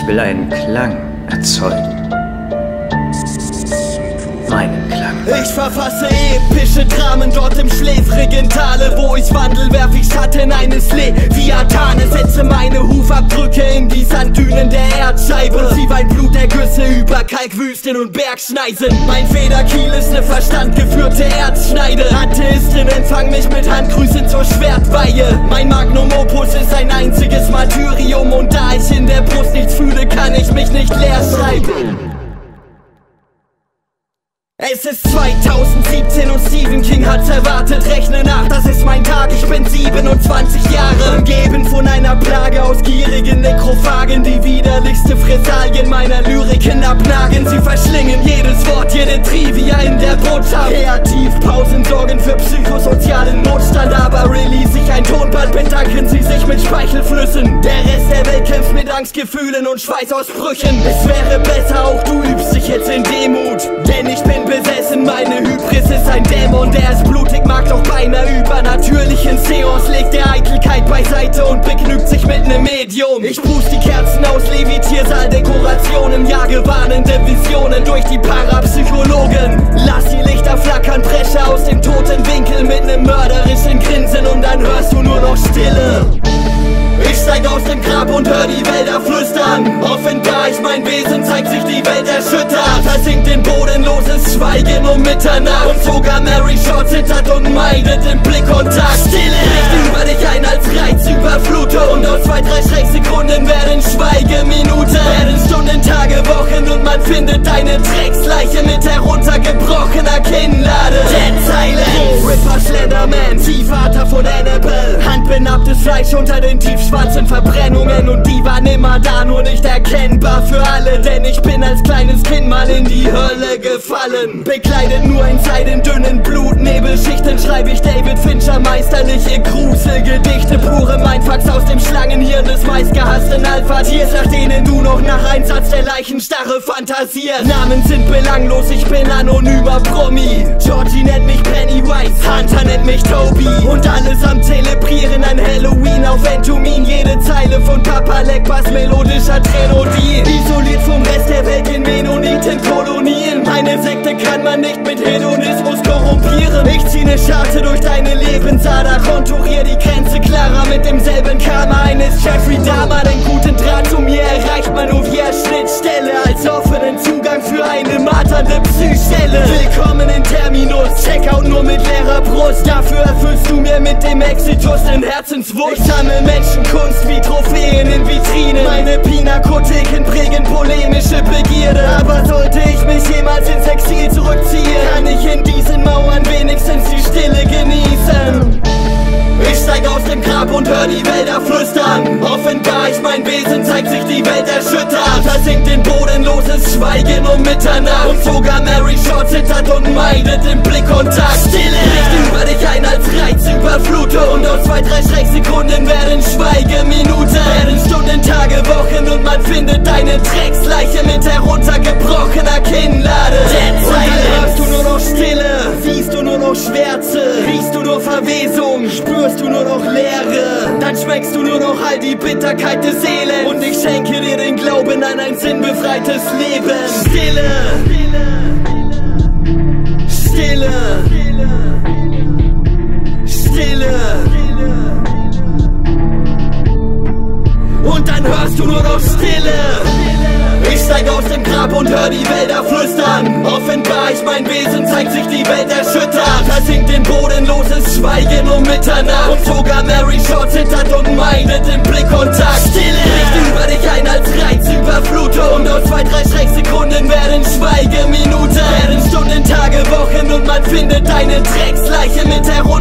will einen Klang erzeugen. Meinen Klang. Ich verfasse epische Dramen dort im schläfrigen Tale. Wo ich wandel, werf ich Schatten eines Leviathane. Setze meine Hufabdrücke in die Sanddünen der Erdscheibe. Sie weint Blutergüsse über Kalkwüsten und Bergschneisen. Mein Federkiel ist ne verstandgeführte Erzschneide. Atheisten empfangen mich mit Handgrüßen zur Schwertweihe. Mein Magnum Opus ist ein einziges Martyrium. Und da ich in der Brust nichts fühle, kann ich mich nicht leer schreiben. Es ist 2017 und Stephen King hat's erwartet. Rechne nach, das ist mein Tag, ich bin 27 Jahre. Umgeben von einer Plage aus gierigen Nekrophagen, die widerlichste Fressalien meiner Lyriken abnagen. Sie verschlingen jedes Wort, jede Trivia in der Botschaft. Kreativpausen sorgen für psychosozialen Notstand. Aber release ich ein Tonband, bedanken sie sich mit Speichelflüssen. Der Rest der Welt kämpft mit Angstgefühlen und Schweißausbrüchen. Es wäre besser, auch du übst dich jetzt in Demut, denn ich bin besessen, meine Hybris ist ein Dämon, der ist blutig, mag doch beinahe übernatürlichen Seance, legt der Eitelkeit beiseite und begnügt sich mit nem Medium. Ich pust die Kerzen aus Levitiersaal-Dekorationen, jage warnende Visionen durch die Parapsychologen. Lass die Lichter flackern, presche aus dem toten Winkel mit nem mörderischen Grinsen und dann hörst du nur noch Stille. Ich steig aus dem Grab und hör die Wälder flüstern. Offenbar ich mein Wesen, zeigt sich die Welt erschüttert. Versinkt in bodenloses Schweigen um Mitternacht. Und sogar Mary Short zittert und meidet den Blickkontakt. Stille bricht über dich ein als Reizüberflutung. Und aus 2-3 Schrecksekunden werden Schweigeminuten. Werden Stunden, Tage, Wochen und man findet deine Drecksleiche mit heruntergebrochener Kinnlade. Dead Silence, Ripper Slenderman, Ziehvater von Annabelle. Handbenapptes Fleisch unter den tiefschwarzen Verbrennungen. Und die waren immer da, nur nicht erkennbar für alle. Denn ich bin als kleines Kind mal in die Hölle gefallen. Bekleidet nur in seidendünnen Blutnebelschichten schreibe ich David Fincher meisterliche Gruselgedichte. Pure Mindfucks aus dem Schlangenhirn des meistgehassten Alpha-Tiers, nach denen du noch nach Einsatz der Leichenstarre fantasierst. Namen sind belanglos, ich bin anonymer Promi. Georgie nennt mich Pennywise, Hunter nennt mich Toby. Und alles am Zelebrieren, ein Halloween auf Entomin. Jede Zeile von Papa Legba's melodischer Tränodie. Isoliert vom Rest der Welt in Mennonitenkolonien. Meine Sekte kann man nicht mit Hedonismus korrumpieren. Ich zieh ne Scharte durch deine Lebensader, konturier die Grenze klarer mit demselben Karma eines Jeffrey Dahmer. Den guten Draht zu mir erreicht man nur via Schnittstelle, als offenen Zugang für eine marternde Psychstelle. Willkommen in Terminus, Checkout nur mit leerer Brust. Dafür erfüllst du mir mit dem Exitus den Herzenswunsch. Ich sammle Menschenkunst wie Trophäen in Vitrinen. Meine Pinakotheken prägen polemische Begierde. Aber sollte ich mich jemals ins Exil zurückziehen, kann ich in diesen Mauern wenigstens die Stille genießen. Ich steig aus dem Grab und hör die Wälder flüstern. Offenbar ich mein Wesen, zeigt sich die Welt erschüttert. Versinkt in bodenloses Schweigen um Mitternacht. Und sogar Mary Short zittert und meidet den Blickkontakt. Stille bricht über dich ein als Reizüberflutung. Und aus 2-3 Schrecksekunden werden Schweigeminuten. Werden Stunden, Tage, Wochen und man findet deine Drecksleiche mit heruntergebrochener Kinnlade. Dead Silence. Und dann hörst du nur noch Stille, siehst du nur noch Schwärze, riechst du nur Verwesung, spürst du nur noch Leere. Dann schmeckst du nur noch all die Bitterkeit des Elends. Und ich schenke dir den Glauben an ein sinnbefreites Leben. Stille, Stille, Stille. Und dann hörst du nur noch Stille. Ich steig aus dem Grab und hör die Wälder flüstern. Offenbar ich mein Wesen, zeigt sich die Welt erschüttert. Versinkt in bodenloses Schweigen um Mitternacht. Und sogar Mary Short zittert und meidet den Blickkontakt. Stille bricht über dich ein als Reizüberflutung. Und aus 2-3 Schrecksekunden werden Schweigeminuten. Werden Stunden, Tage, Wochen und man findet deine Drecksleiche mit herunter